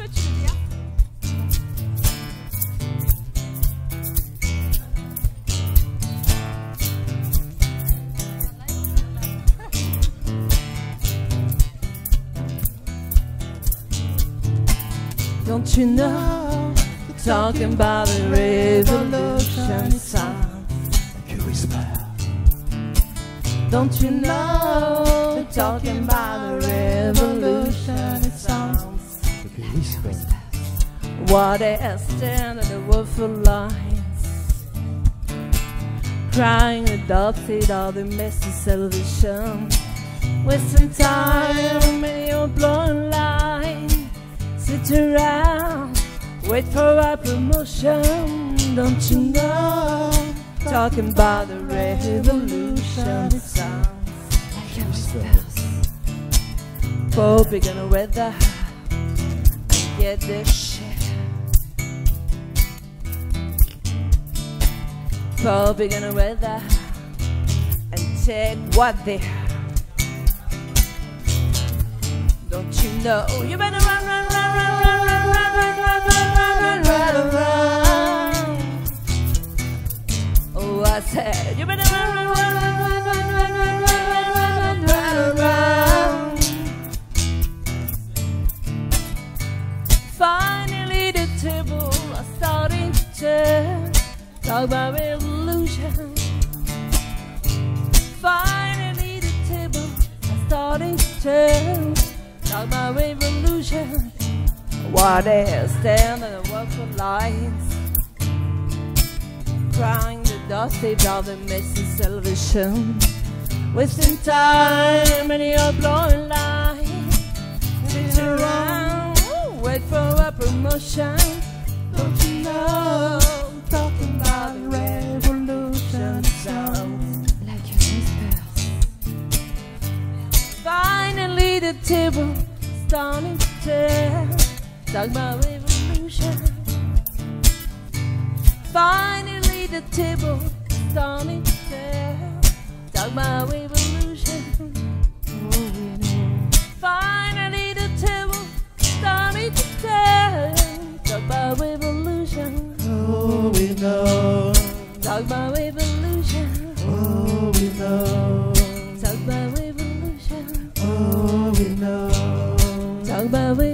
Don't you know, talking about the revolution sounds like a whisper. Don't you know, talking about the revolution, it sounds like a whisper. What they stand at the woeful lines, crying the dusted of the messy salvation, wasting time in your blowing line. Sit around, wait for our promotion. Don't you know, talking about the revolution, it sounds like a whisper. Hope you're gonna weather and get this shit. Hope you're gonna weather and take what they have. Don't you know, you better run, run, run, run, run, run, run, run, run, run, run, run, run. Oh, I said, you better run, run, run, run, run, run, run, run, run, run, run. Finally the table are starting to turn, talk about revolution. Finally the table are starting to turn, talk about revolution. While they stand on the workful lines, crying the dusty of the messy salvation, wasting time in your blowing line. Sit around, wait for a promotion. Don't you know, talking about the revolution sounds like a whisper. Finally the table starting to turn, talk about revolution. Finally the table starting to turn, talk about revolution. Oh, we know. Finally the table starting to turn, talk about revolution. Oh, we know. Talk about revolution. Oh, we know. Talk about revolution. Oh, we know. Talk about